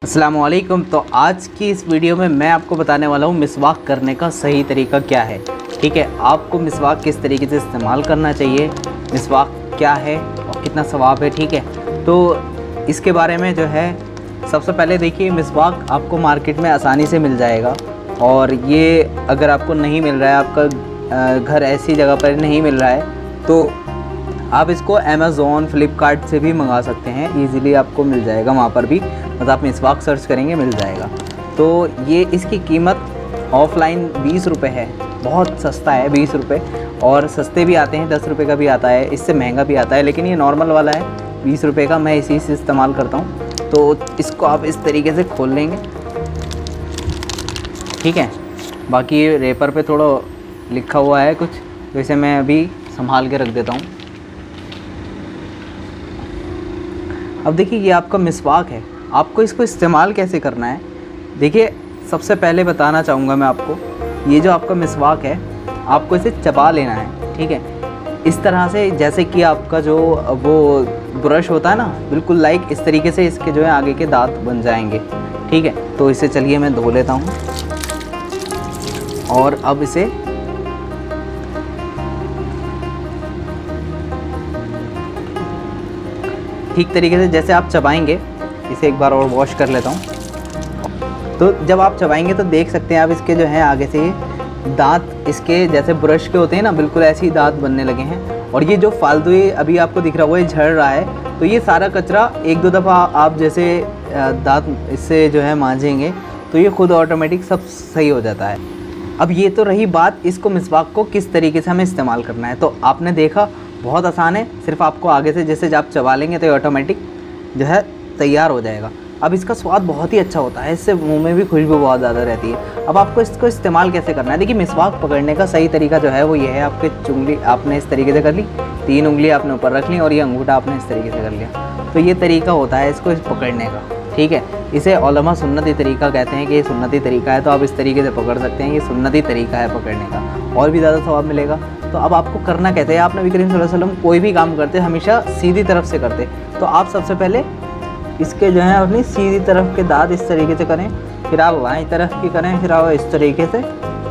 अस्सलामुअलैकुम। तो आज की इस वीडियो में मैं आपको बताने वाला हूँ मिसवाक करने का सही तरीका क्या है। ठीक है, आपको मिसवाक किस तरीके से इस्तेमाल करना चाहिए, मिसवाक क्या है और कितना सवाब है। ठीक है, तो इसके बारे में जो है सबसे पहले देखिए, मिसवाक आपको मार्केट में आसानी से मिल जाएगा। और ये अगर आपको नहीं मिल रहा है, आपका घर ऐसी जगह पर नहीं मिल रहा है, तो आप इसको अमेज़ॉन फ्लिपकार्ट से भी मंगा सकते हैं। ईज़िली आपको मिल जाएगा, वहाँ पर भी मतलब आप मिसवाक सर्च करेंगे मिल जाएगा। तो ये इसकी कीमत ऑफ़लाइन 20 रुपये है, बहुत सस्ता है 20 रुपये। और सस्ते भी आते हैं, 10 रुपये का भी आता है, इससे महंगा भी आता है, लेकिन ये नॉर्मल वाला है 20 रुपये का। मैं इसी से इस्तेमाल करता हूँ। तो इसको आप इस तरीके से खोल लेंगे। ठीक है, बाकी रेपर पे थोड़ा लिखा हुआ है कुछ, तो इसे मैं अभी संभाल के रख देता हूँ। अब देखिए, ये आपका मिसवाक है, आपको इसको इस्तेमाल कैसे करना है। देखिए, सबसे पहले बताना चाहूँगा मैं आपको, ये जो आपका मिसवाक है, आपको इसे चबा लेना है। ठीक है, इस तरह से, जैसे कि आपका जो वो ब्रश होता है ना, बिल्कुल लाइक इस तरीके से इसके जो है आगे के दांत बन जाएंगे। ठीक है, तो इसे चलिए मैं धो लेता हूँ। और अब इसे ठीक तरीके से जैसे आप चबाएंगे, इसे एक बार और वॉश कर लेता हूँ। तो जब आप चबाएंगे तो देख सकते हैं आप, इसके जो है आगे से दांत इसके जैसे ब्रश के होते हैं ना, बिल्कुल ऐसे ही दांत बनने लगे हैं। और ये जो फालतू ये अभी आपको दिख रहा हुआ है झड़ रहा है, तो ये सारा कचरा एक दो दफ़ा आप जैसे दांत इससे जो है मांजेंगे तो ये खुद ऑटोमेटिक सब सही हो जाता है। अब ये तो रही बात, इसको मिसवाक को किस तरीके से हमें इस्तेमाल करना है। तो आपने देखा, बहुत आसान है, सिर्फ आपको आगे से जैसे आप चबा लेंगे तो ये ऑटोमेटिक जो है तैयार हो जाएगा। अब इसका स्वाद बहुत ही अच्छा होता है, इससे मुंह में भी खुशबू बहुत ज़्यादा रहती है। अब आपको इसको इस्तेमाल कैसे करना है, देखिए मिसवाक पकड़ने का सही तरीका जो है वो ये है, आपके उंगली आपने इस तरीके से कर ली, 3 उंगली आपने ऊपर रख ली और ये अंगूठा आपने इस तरीके से कर लिया। तो ये तरीका होता है इसको पकड़ने का। ठीक है, इसे उलमा सुन्नती तरीका कहते हैं कि ये सुन्नती तरीका है, तो आप इस तरीके से पकड़ सकते हैं। ये सुन्नती तरीका है पकड़ने का, और भी ज़्यादा सवाब मिलेगा। तो अब आपको करना कहते हैं, आप नबी करीम सल्लल्लाहु अलैहि वसल्लम कोई भी काम करते हमेशा सीधी तरफ से करते। तो आप सबसे पहले इसके जो है अपनी सीधी तरफ के दांत इस तरीके से करें, फिर आप बाईं तरफ की करें, फिर आप इस तरीके से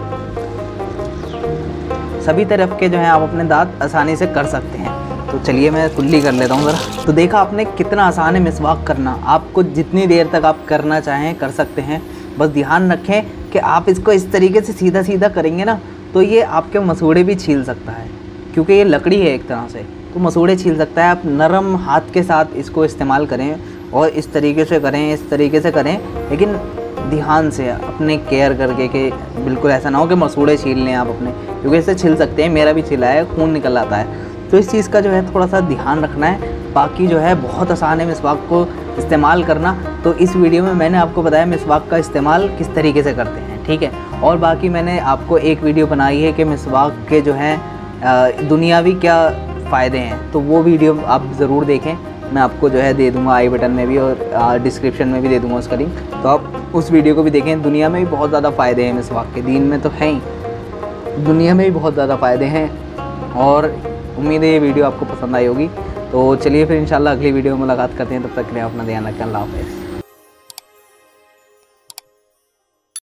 सभी तरफ के जो है आप अपने दांत आसानी से कर सकते हैं। तो चलिए मैं कुल्ली कर लेता हूँ ज़रा। तो देखा आपने कितना आसान है मिसवाक करना, आपको जितनी देर तक आप करना चाहें कर सकते हैं। बस ध्यान रखें कि आप इसको इस तरीके से सीधा सीधा करेंगे ना, तो ये आपके मसूड़े भी छील सकता है, क्योंकि ये लकड़ी है एक तरह से, तो मसूड़े छील सकता है। आप नरम हाथ के साथ इसको इस्तेमाल करें और इस तरीके से करें, इस तरीके से करें, लेकिन ध्यान से, अपने केयर करके कि बिल्कुल ऐसा ना हो कि मसूड़े छील लें आप अपने, क्योंकि इससे छिल सकते हैं। मेरा भी छिला है, खून निकल आता है। तो इस चीज़ का जो है थोड़ा सा ध्यान रखना है। बाकी जो है बहुत आसान है मिसवाक को इस्तेमाल करना। तो इस वीडियो में मैंने आपको बताया मिसवाक का इस्तेमाल किस तरीके से करते हैं। ठीक है, और बाकी मैंने आपको एक वीडियो बनाई है कि मिसवाक के जो हैं दुनियावी क्या फ़ायदे हैं, तो वो वीडियो आप ज़रूर देखें। मैं आपको जो है दे दूँगा आई बटन में भी, और डिस्क्रिप्शन में भी दे दूँगा उसका लिंक, तो आप उस वीडियो को भी देखें। दुनिया में भी बहुत ज़्यादा फ़ायदे हैं मिसवाक के, दीन में तो हैं ही, दुनिया में भी बहुत ज़्यादा फ़ायदे हैं। और उम्मीद है ये वीडियो आपको पसंद आई होगी। तो चलिए फिर इंशाल्लाह अगली वीडियो में मुलाकात करते हैं, तब तक के लिए अपना ध्यान रखें। अल्लाह हाफ़िज़।